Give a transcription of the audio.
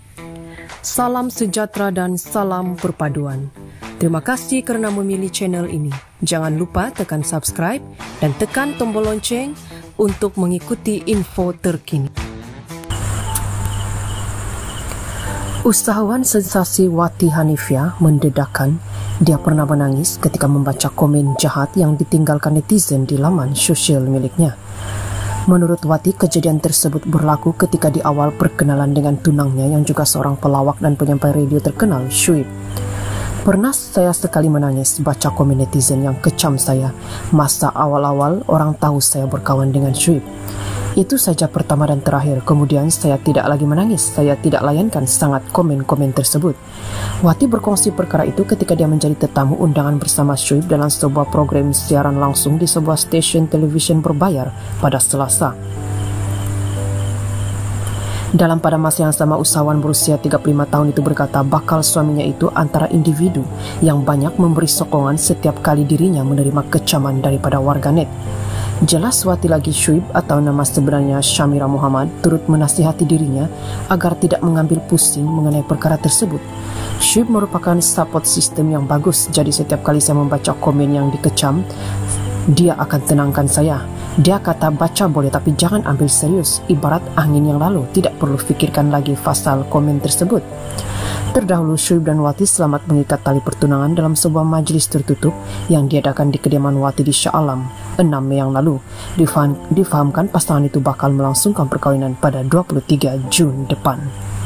Salam sejahtera dan salam perpaduan. Terima kasih kerana memilih channel ini. Jangan lupa tekan subscribe dan tekan tombol lonceng untuk mengikuti info terkini. Usahawan sensasi Wati Hanifia mendedahkan dia pernah menangis ketika membaca komen jahat yang ditinggalkan netizen di laman sosial miliknya. Menurut Wati, kejadian tersebut berlaku ketika di awal perkenalan dengan tunangnya yang juga seorang pelawak dan penyampai radio terkenal, Syuib. Pernah saya sekali menangis baca komen netizen yang kecam saya masa awal-awal orang tahu saya berkawan dengan Syuib. Itu saja pertama dan terakhir, kemudian saya tidak lagi menangis, saya tidak layankan sangat komen-komen tersebut. Wati berkongsi perkara itu ketika dia menjadi tetamu undangan bersama Syuib dalam sebuah program siaran langsung di sebuah stesen televisyen berbayar pada Selasa. Pada masa yang sama, usahawan berusia 35 tahun itu berkata bakal suaminya itu antara individu yang banyak memberi sokongan setiap kali dirinya menerima kecaman daripada warganet. Jelas Wati lagi Syuib atau nama sebenarnya Syamira Muhammad turut menasihati dirinya agar tidak mengambil pusing mengenai perkara tersebut. Syuib merupakan support system yang bagus, jadi setiap kali saya membaca komen yang dikecam, dia akan tenangkan saya. Dia kata baca boleh tapi jangan ambil serius, ibarat angin yang lalu, tidak perlu fikirkan lagi pasal komen tersebut. Terdahulu Syuib dan Wati selamat mengikat tali pertunangan dalam sebuah majlis tertutup yang diadakan di kediaman Wati di Shah Alam 6 Mei yang lalu. Difahamkan pasangan itu bakal melangsungkan perkawinan pada 23 Jun depan.